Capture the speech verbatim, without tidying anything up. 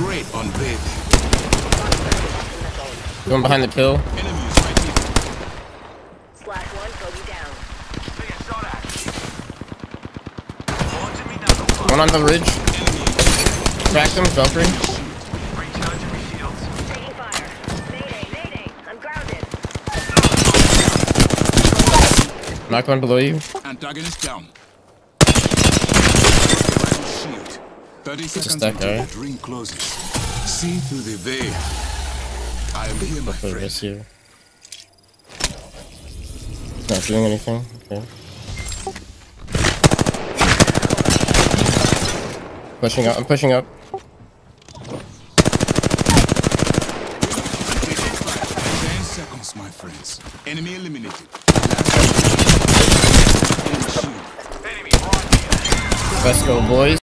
great on bathing. Going behind the pill. Enemies right here. Slash one, Kobe down. One on the ridge. Cracked him, Valkyrie. Taking fire. Mayday, mayday. I'm grounded. Knock one below you. Antagonist down. Shield. Thirty seconds that until guy. the ring closes. See through the veil. I am here, my For friend. this here. It's not doing anything. Okay. Pushing up. I'm pushing up. Ten seconds, my friends. Enemy eliminated. Let's go, boys.